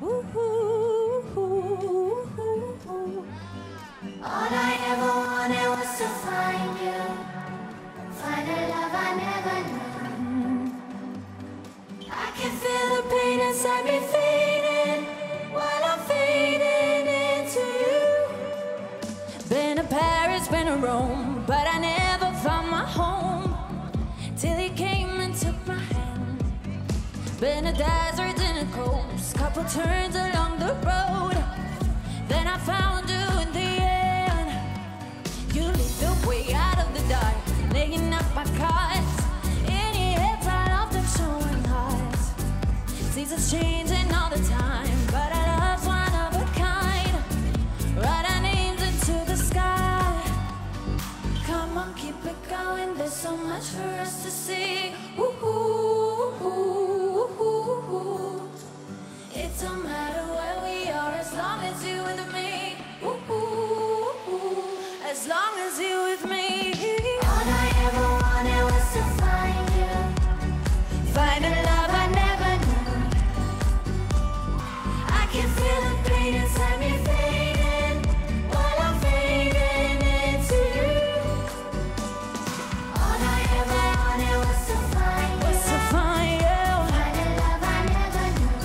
All I ever wanted was to find you, find a love I never knew. I can feel the pain inside me fading, while I'm fading into you. Been to Paris, been to Rome, but I never found my home till he came and took my hand. Been to deserts and a coast, couple turns along the road, then I found you in the end. You lead the way out of the dark, laying up my cards. In your head, I love them showing hearts. Seasons changing all the time, but our love's one of a kind. Write our names into the sky. Come on, keep it going. There's so much for us to see. It don't matter where we are, as long as you with me. As long as you with me. All I ever wanted was to find you, Find a love I never knew. I can feel the pain inside me fading, while I'm fading into you. All I ever wanted was to find you, Was to find you. find a love I never knew.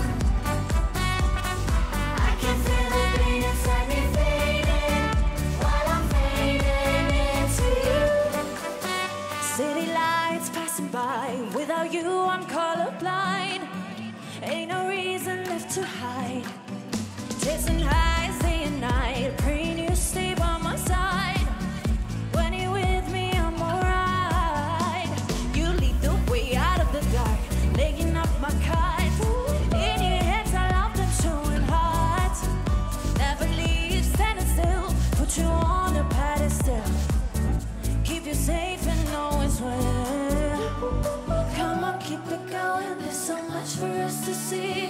I can feel the pain inside me fading, while I'm fading into you. City lights passing by. Without you, I'm colorblind. Ain't no reason left to hide. Chasing highs day and night, praying you stay by my side. When you're with me, I'm alright. You lead the way out of the dark, laying up my cards. In your hands, I love them showing hearts. Never leave, standing still. Put you on a pedestal. Keep you safe and always well. Come on, keep it going. There's so much for us to see.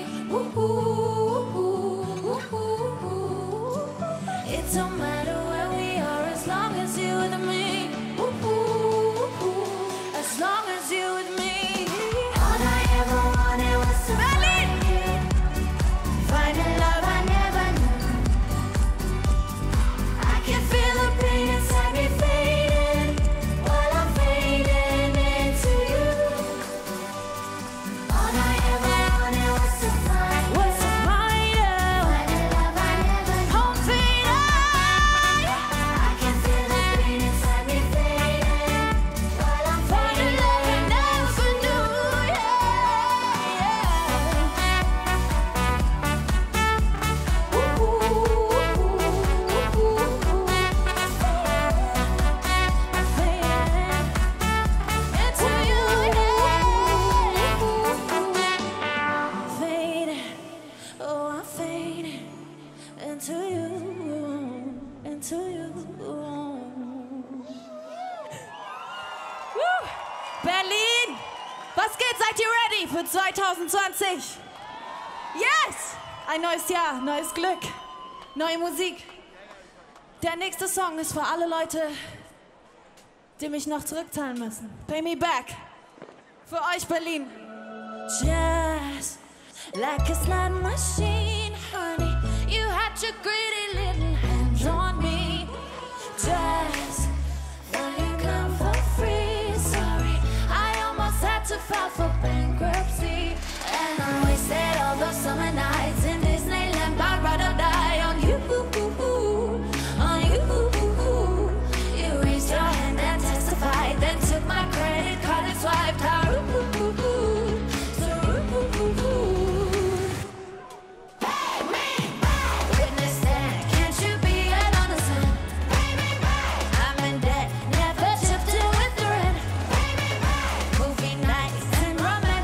It don't matter where we are, as long as you with me. As long as you with me. All I ever wanted was to find you, find a love I never knew. I can feel the pain inside me fading, while I'm fading into you. All I ever wanted was to find you, What's to find you? find a love I never knew. Home fading. I can feel the pain inside me fading, while I'm Find a fading love I into never you. knew. Into you, into you. Woo! Berlin! Was geht? Seid ihr ready für 2020? Yes! Ein neues Jahr, neues Glück, neue Musik. Der nächste Song ist für alle Leute, die mich noch zurückzahlen müssen. Pay me back. Für euch Berlin. Just like a slot machine, honey. You had your greedy little hands on me. Just when you come for free. Sorry, I almost had to file for bankruptcy. And I wasted all those summer nights in Disneyland. I'd rather die on you, on you. You raised your hand and testified, then took my credit card and swiped out. Witness that, can't you be an honest man? I'm in debt, never chipped in with the rent. Movie nights and romance.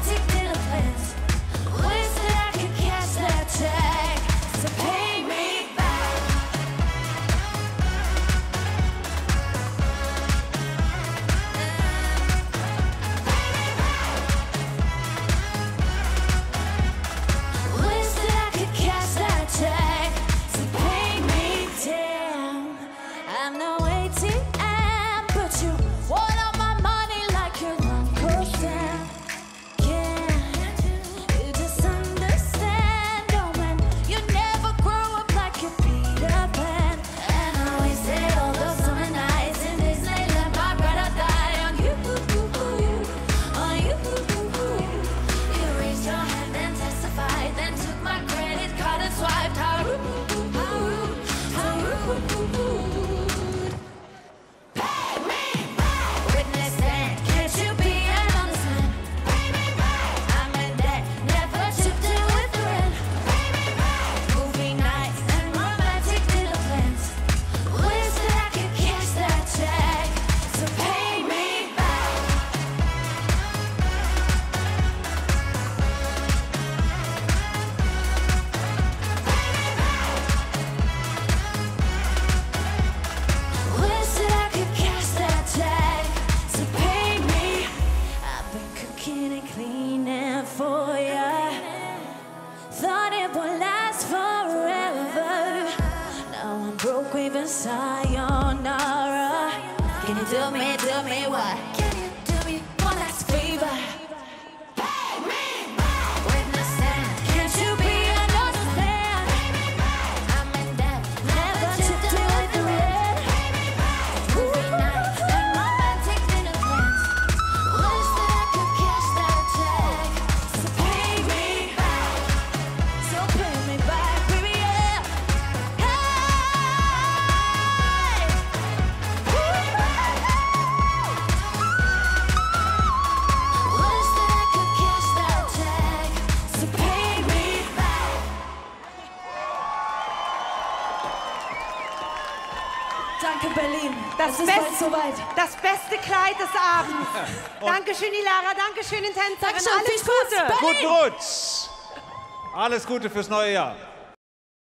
Das beste Kleid des Abends. Dankeschön, Ilara. Dankeschön, den Tänzerinnen. Dankeschön, Alles Gute. Berlin. Guten Rutsch. Alles Gute fürs neue Jahr.